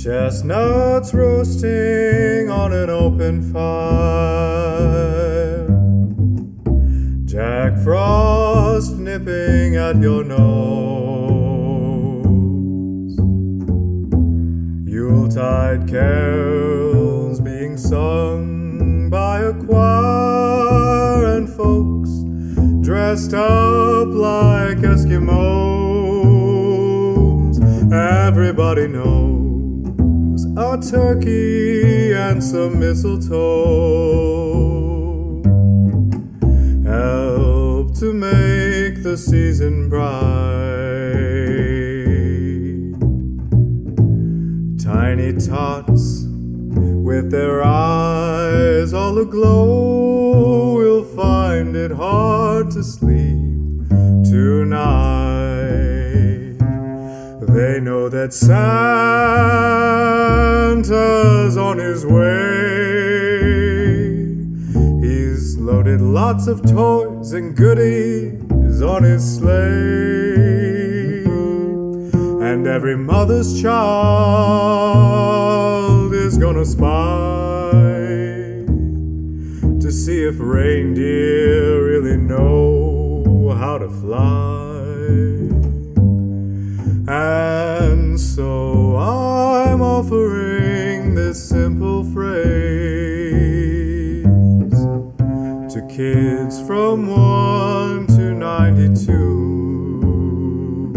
Chestnuts roasting on an open fire, Jack Frost nipping at your nose, Yuletide carols being sung by a choir, and folks dressed up like Eskimos. Everybody knows a turkey and some mistletoe help to make the season bright. Tiny tots with their eyes all aglow will find it hard to sleep tonight. They know that Santa's on his way. He's loaded lots of toys and goodies on his sleigh, and every mother's child is gonna spy to see if reindeer really know how to fly. And so I'm offering this simple phrase to kids from 1 to 92.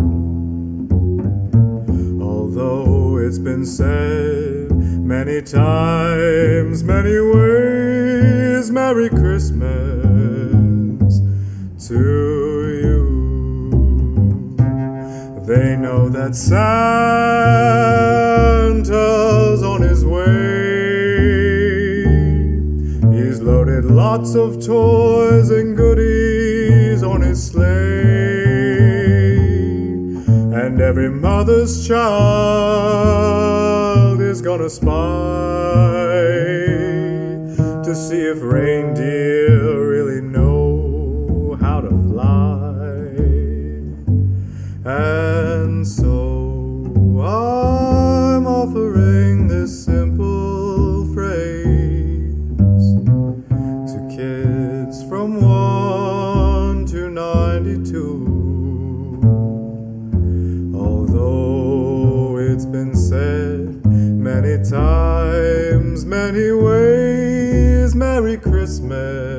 Although it's been said many times, many ways, Merry Christmas to you. They know that Santa's on his way. He's loaded lots of toys and goodies on his sleigh, and every mother's child is gonna spy to see if reindeer really know how to fly. And so I'm offering this simple phrase to kids from 1 to 92. Although it's been said many times, many ways, Merry Christmas